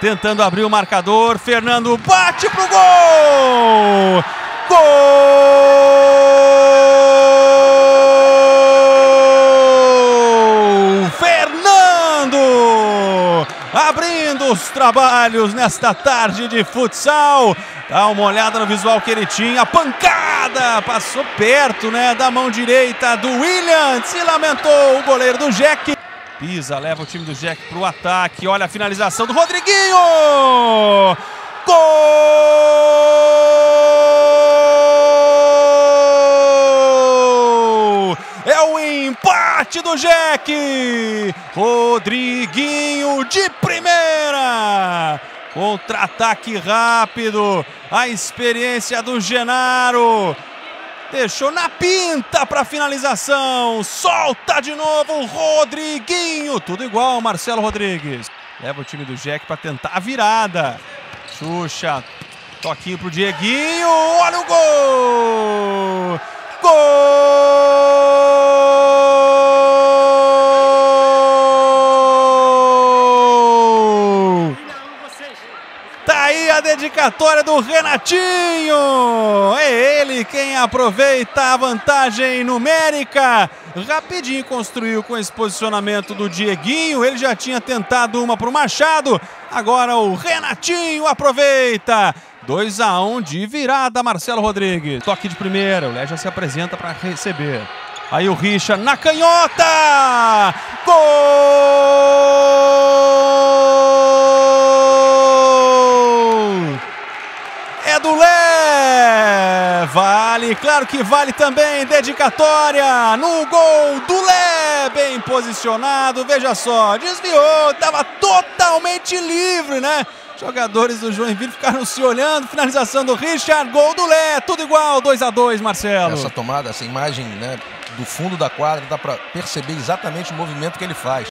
tentando abrir o marcador. Fernando bate pro gol! Gol! Fernando! Abrindo os trabalhos nesta tarde de futsal. Dá uma olhada no visual que ele tinha. A pancada! Passou perto, né, da mão direita do William. Se lamentou o goleiro do Jack. Pisa, leva o time do Jack para o ataque. Olha a finalização do Rodriguinho! Gol! É o empate do Jack! Rodriguinho de primeira! Contra-ataque rápido. A experiência do Genaro. Deixou na pinta para finalização. Solta de novo o Rodriguinho. Tudo igual, Marcelo Rodrigues. Leva o time do Jack para tentar a virada. Xuxa. Toquinho pro Dieguinho. Olha o gol! Gol! Tá aí a dedicatória do Renatinho. É ele quem aproveita a vantagem numérica. Rapidinho construiu com esse posicionamento do Dieguinho. Ele já tinha tentado uma pro Machado. Agora o Renatinho aproveita. 2-1 de virada, Marcelo Rodrigues. Toque de primeira. O Léo já se apresenta para receber. Aí o Richa na canhota. Gol! É do Lé! Vale, claro que vale também, dedicatória no gol do Lé, bem posicionado, veja só, desviou, estava totalmente livre, né? Jogadores do Joinville ficaram se olhando, finalização do Richard, gol do Lé, tudo igual, 2-2, Marcelo. Essa tomada, essa imagem, né, do fundo da quadra, dá para perceber exatamente o movimento que ele faz.